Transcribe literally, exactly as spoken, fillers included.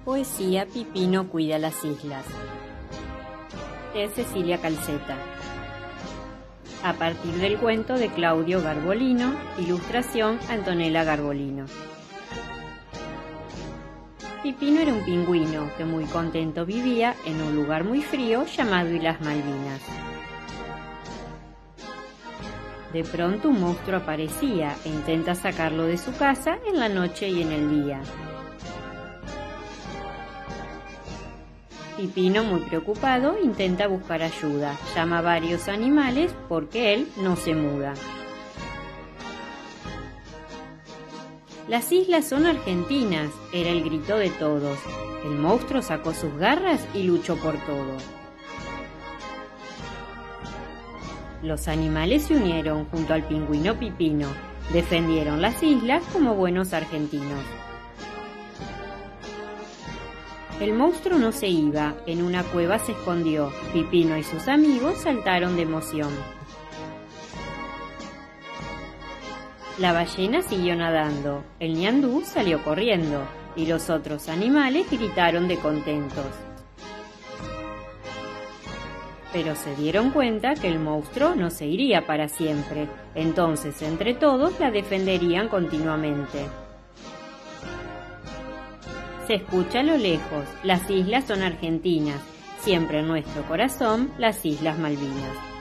Poesía Pipino cuida las islas, de Cecilia Calzeta. A partir del cuento de Claudio Garbolino, ilustración Antonella Garbolino. Pipino era un pingüino que muy contento vivía en un lugar muy frío llamado Islas Malvinas. De pronto un monstruo aparecía e intenta sacarlo de su casa en la noche y en el día. Pipino, muy preocupado, intenta buscar ayuda, llama a varios animales porque él no se muda. Las islas son argentinas, era el grito de todos. El monstruo sacó sus garras y luchó por todo. Los animales se unieron junto al pingüino Pipino, defendieron las islas como buenos argentinos. El monstruo no se iba, en una cueva se escondió. Pipino y sus amigos saltaron de emoción. La ballena siguió nadando, el ñandú salió corriendo y los otros animales gritaron de contentos. Pero se dieron cuenta que el monstruo no se iría para siempre, entonces entre todos la defenderían continuamente. Se escucha a lo lejos, las islas son argentinas, siempre en nuestro corazón las Islas Malvinas.